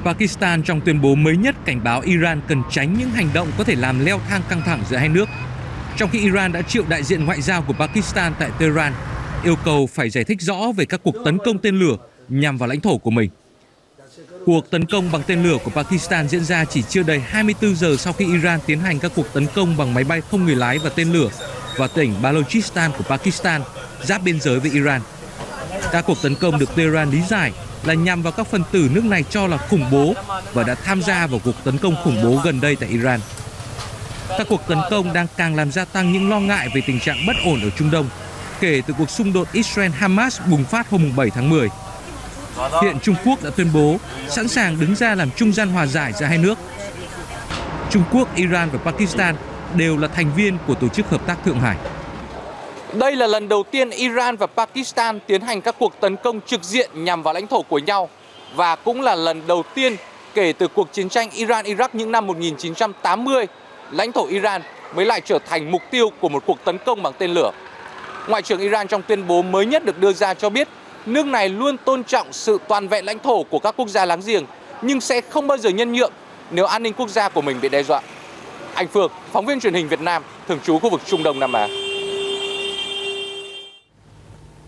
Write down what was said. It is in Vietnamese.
Pakistan trong tuyên bố mới nhất cảnh báo Iran cần tránh những hành động có thể làm leo thang căng thẳng giữa hai nước. Trong khi Iran đã triệu đại diện ngoại giao của Pakistan tại Tehran, yêu cầu phải giải thích rõ về các cuộc tấn công tên lửa nhằm vào lãnh thổ của mình. Cuộc tấn công bằng tên lửa của Pakistan diễn ra chỉ chưa đầy 24 giờ sau khi Iran tiến hành các cuộc tấn công bằng máy bay không người lái và tên lửa vào tỉnh Balochistan của Pakistan, giáp biên giới với Iran. Các cuộc tấn công được Tehran lý giải là nhằm vào các phần tử nước này cho là khủng bố và đã tham gia vào cuộc tấn công khủng bố gần đây tại Iran. Các cuộc tấn công đang càng làm gia tăng những lo ngại về tình trạng bất ổn ở Trung Đông kể từ cuộc xung đột Israel-Hamas bùng phát hôm 7 tháng 10. Hiện Trung Quốc đã tuyên bố sẵn sàng đứng ra làm trung gian hòa giải giữa hai nước. Trung Quốc, Iran và Pakistan đều là thành viên của Tổ chức Hợp tác Thượng Hải. Đây là lần đầu tiên Iran và Pakistan tiến hành các cuộc tấn công trực diện nhằm vào lãnh thổ của nhau và cũng là lần đầu tiên kể từ cuộc chiến tranh Iran-Iraq những năm 1980, lãnh thổ Iran mới lại trở thành mục tiêu của một cuộc tấn công bằng tên lửa. Ngoại trưởng Iran trong tuyên bố mới nhất được đưa ra cho biết nước này luôn tôn trọng sự toàn vẹn lãnh thổ của các quốc gia láng giềng nhưng sẽ không bao giờ nhân nhượng nếu an ninh quốc gia của mình bị đe dọa. Anh Phương, phóng viên truyền hình Việt Nam, thường trú khu vực Trung Đông Nam Á.